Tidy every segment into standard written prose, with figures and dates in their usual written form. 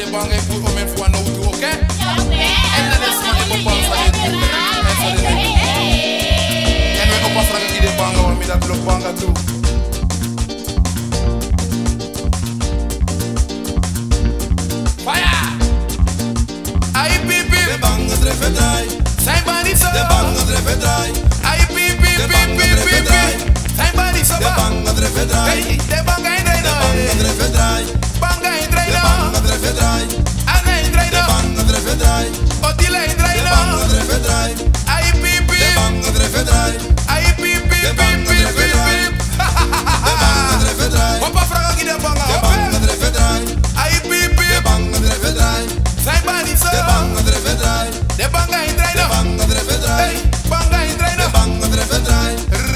banga pour au même fois nous tout, OK? Et la laisse-moi et papa ça et nous on passe la guide banga on met la bloc banga tout. Fire! Ai pipi, de banga trefe drai. sai banisa. De banga trefe drai. Ai pipi, pipi, sai banisa. De banga trefe drai. Hey, de banga in drai. De banga trefe drai. Banga in drai. De banga trefe drai. Ana in drai. De banga trefe drai. Otila in drai. De banga trefe drai. Ai pipi, de banga trefe drai. ai pipi, De banga trefe drai. De banga trefe drai. Papa fraga ki de banga. De banga trefe drai. Ai pipi, De banga trefe drai. sai banisa. De banga trefe drai. De banga in drai. De banga trefe drai. Hey, banga in drai. De banga trefe drai.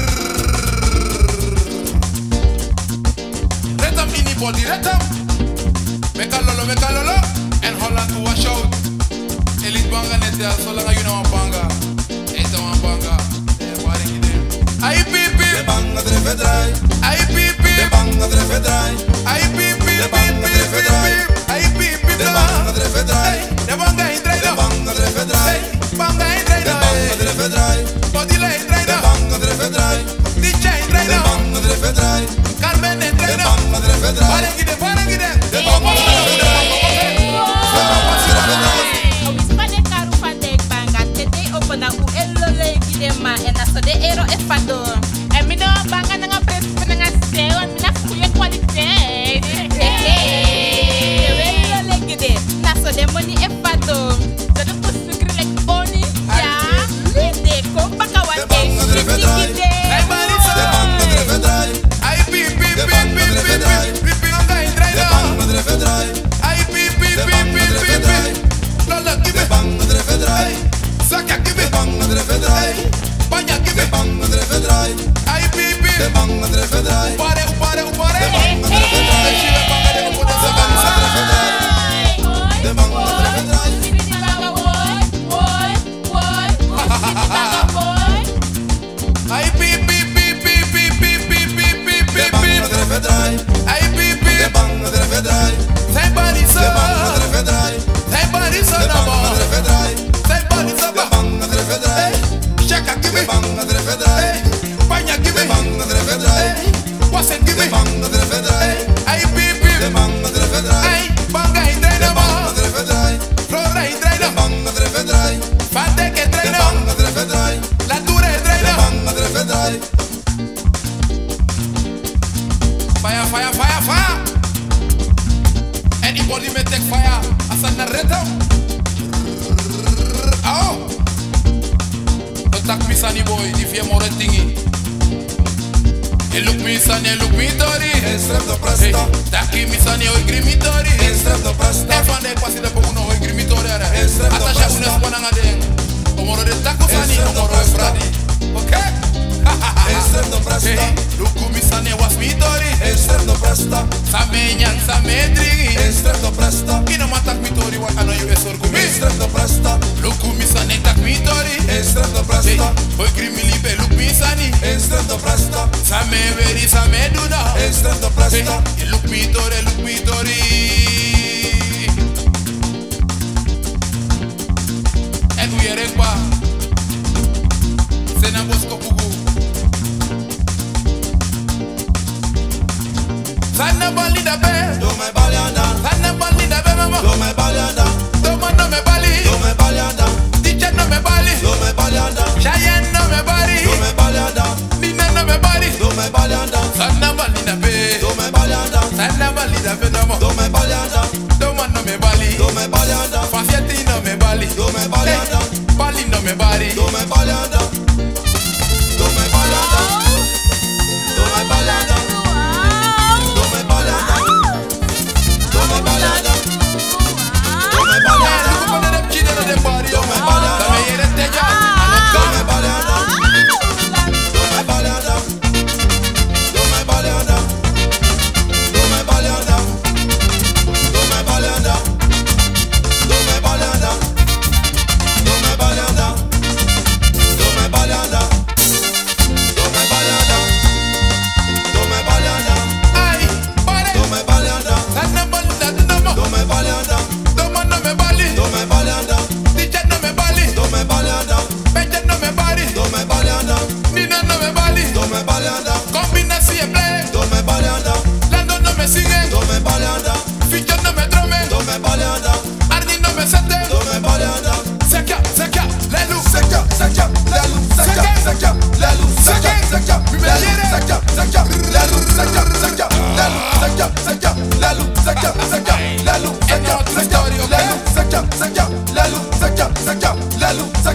Retam ini body retam. Meka lolo, en Holland to wash out. Elite banga nete so lang you know banga. Eta wan banga. Wari kide. Ai pipi, De banga trefe drai. ai pipi, De banga trefe drai. ai pipi, De banga trefe drai. ai pipi, De banga trefe drai. de banga in drai. De banga trefe drai. Banga in drai. De banga trefe drai. Body la in drai. De banga trefe drai. DJ in drai. De banga trefe drai. Carmen in De drai. banga trefe drai. Wari kide. De banga trefe drai. En als de euro is van en mi no banga na pres na seo en na goeie kwaliteit. We like dit. Na so de money is van dat de post like boni. Ja. De ko baka wa De banga trefe drai. Ai banisa. De banga trefe drai. Ai pipi, De banga trefe drai. banga in drai. De banga trefe drai. Ai pipi, De banga trefe drai. Lola give De me. banga trefe drai. Saka give De me. banga trefe drai. Panya give De me. banga trefe drai. Ai pipi. De banga trefe drai. Upare. De banga trefe drai. Shila banga de ko de De saka. banga trefe drai. De banga trefe drai. Ai pipi. De banga trefe drai. Ai pipi. De banga trefe drai. Sai banisa. De banga trefe drai. Sai banisa De na banga ba. trefe drai. Sai banisa De ba. banga trefe drai. Shaka give De me. banga trefe drai. Panya give De me. banga trefe drai. Wasen give De me. banga trefe drai. Ai pipi. De banga trefe drai. Ai banga in drai De na banga ba. trefe drai. Flora in drai De na. banga trefe drai. Fante ke drai De na. banga trefe drai. La dure in drai De na. banga trefe drai. Fire. Anybody may take fire. Asan na rhythm. Oh. Don't tak me sunny boy if you're more tingy. You look me sunny, look me tori. Estrepto presta. Taki me sunny, oi grimitori. Estrepto presta. E fan de quasi de poco no oi grimitori. Estrepto Atasha presta. unes wananga den. Omoro de taco sunny, Estrepto omoro e presta. fradi. Okay? Estrepto presta. Look me sunny was me tori. Estrepto presta. Same nyang, same dringi. Estrepto presta. Kino matak mi tori wat ano yu esor kumi. Estrepto presta. Look me sunny tak mi tori. Estrepto presta. Oi grimi libe look me sunny. Estrepto presta. Same veri, same duna. Estrepto presta. Look me tori. En we rekba. Sena bosko pugu. Sana bali da be. Do me balianda. Sana bali da be mama. Do me balianda. Toma no me bali. Do me balianda. Teacher no me bali. Do me balianda. Cheyenne no me bali. Do me balianda. Nina no me bali. Do me balianda. Sana bali da be. Do me balianda. Sana bali da be no mo. Do me balianda. Toma no me bali. Do me balianda. Fasietti no me bali. Do me balianda. Bali no me bali. Do me balianda. Do me balianda. Do me balianda. Do me balianda. Do me balianda. Do me balianda. Come on, them children of the party. Do me balianda. Come here and take ya. Do me balianda. Do me balianda. Do me balianda. Do me balianda. Do me balianda. Do me balianda. Do me balianda.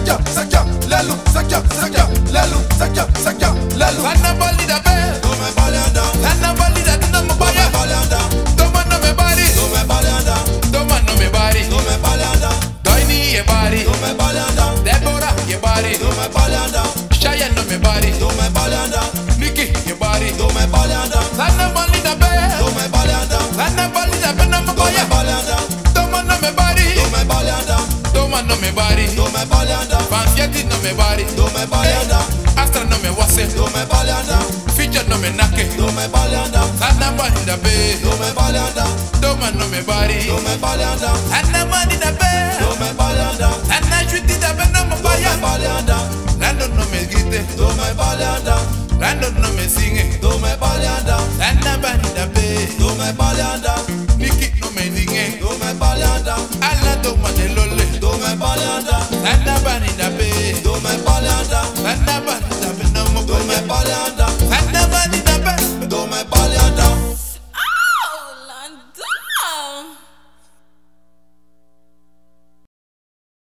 Sakya, sakya, lelu, sakya, sakya, lelu, sakya, sakya, lelu. Sana bali da be. Do me balanda. Sana bali da tino mo Do me baya. balanda. Toma no me bari. Do me balanda. Toma no me bari. Do me balanda. Doini ye bari. Do me balanda. Deborah ye bari. Do me balanda. Shaya no me bari. Do me balanda. Nikki ye bari. Do me balanda. Sana bali da be. Do me balanda. Sana bali da be no mo Do me baya. balanda. Toma no me bari. Do me balanda. Toma no me bari. Do me balanda. Fanfieti no me bari. Do me balanda. Astra no me wase. Do me balanda. Feature no me nake. Do me balanda. Sana bali da be. Do me balanda. Toma no me bari. Do me balanda. Sana bali da be. Do me balanda. Sana juti da be no mo Do me baya. balanda. Lando no me grite. Do me balanda. Lando no me singe. Do me balanda. Sana bali da be. Do me balanda. Nikki no me dinge. Do me balanda. Ala do ma de lole. Do me balanda. Sana bali da be. Do me balanda. Sana bali da be no mo Do me baya. balanda.